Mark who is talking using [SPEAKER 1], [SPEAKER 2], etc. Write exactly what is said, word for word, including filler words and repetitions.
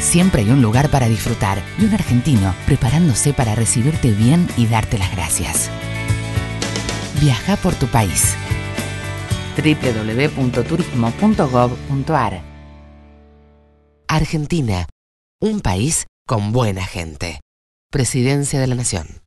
[SPEAKER 1] siempre hay un lugar para disfrutar y un argentino preparándose para recibirte bien y darte las gracias. Viaja por tu país. doble u doble u doble u punto turismo punto gob punto ar. Argentina, un país con buena gente. Presidencia de la Nación.